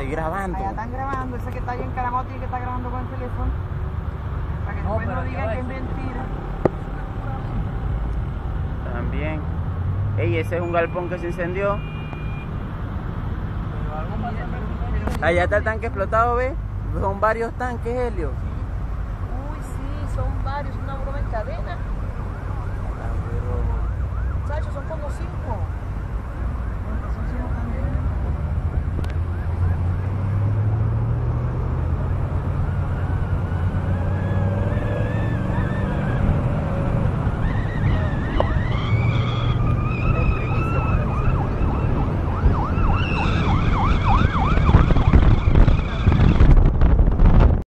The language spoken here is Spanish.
estoy grabando. Allá están grabando, ese que está ahí encaramado tiene que estar grabando con el teléfono. Para que después no digan que es mentira. También. Ey, ese es un galpón que se incendió. Allá está el tanque explotado, ¿ves? Son varios tanques, Helio. Uy, sí, son varios, una broma en cadena.